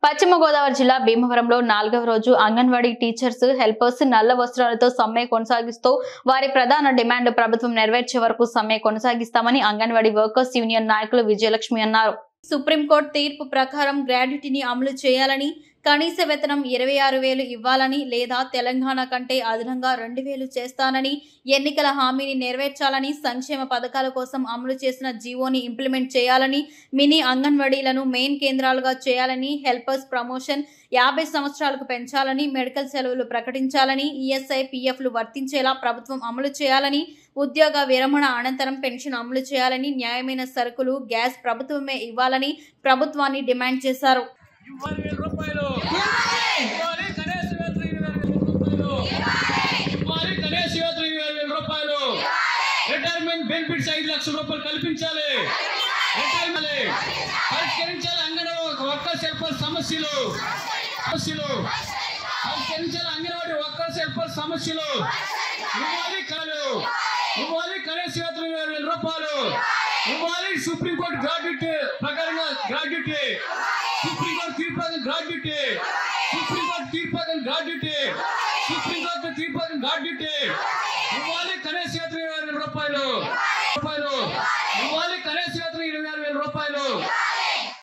పశ్చిమ గోదావరి జిల్లా భీమవరంలో 4వ రోజు అంగన్వాడీ టీచర్స్, హెల్పర్స్ నల్ల వస్త్రాలతో సమ్మె కొనసాగిస్తూ వారి ప్రధాన డిమాండ్ ప్రభుత్వం నెరవేర్చే వరకు సమ్మె కొనసాగిస్తామని అంగన్వాడీ వర్కర్స్ యూనియన్ నాయకులు విజయలక్ష్మి అన్నారు. సుప్రీంకోర్టు తీర్పు ప్రకారం గ్రాడ్యుటీని అమలు చేయాలని, కనీస వేతనం 26,000 ఇవ్వాలని లేదా తెలంగాణ కంటే అదనంగా 2,000 చేస్తానని, ఎన్నికల హామీని నెరవేర్చాలని, సంక్షేమ పథకాల కోసం అమలు చేసిన జీవోని ఇంప్లిమెంట్ చేయాలని, మినీ అంగన్వాడీలను మెయిన్ కేంద్రాలుగా చేయాలని, హెల్పర్స్ ప్రమోషన్ 50 సంవత్సరాలకు పెంచాలని, మెడికల్ సెలవులు ప్రకటించాలని, ఈఎస్ఐ పీఎఫ్లు వర్తించేలా ప్రభుత్వం అమలు చేయాలని, ఉద్యోగ విరమణ అనంతరం పెన్షన్ అమలు చేయాలని, న్యాయమైన సరుకులు, గ్యాస్ ప్రభుత్వమే ఇవ్వాలని ప్రభుత్వాన్ని డిమాండ్ చేశారు. రిటైర్మెంట్ బెనిఫిట్స్ 5 లక్షల రూపాయలు కల్పించాలి. పరిష్కరించాలి అంగన్వాడీ వర్కర్స్ హెల్పర్స్ సమస్యలు. పరిష్కరించాలి అంగన్వాడీ వర్కర్స్ హెల్పర్స్ సమస్యలు. ఇవ్వాలి కనీస వేతనం 20,000 రూపాయలు ఇవ్వాలి. సుప్రీంకోర్టు గ్రాడ్యుటీ ప్రకారంగా గ్రాడ్యుటీ, సుప్రీంకోర్టు తీర్పు ప్రకారం గ్రాడ్యుటీ, సుప్రీంకోర్టు తీర్పు ప్రకారం గ్రాడ్యుటీ, సుప్రీంకోర్టు తీర్పు ప్రకారం గ్రాడ్యుటీ ఇవ్వాలి. కనీస వేతనం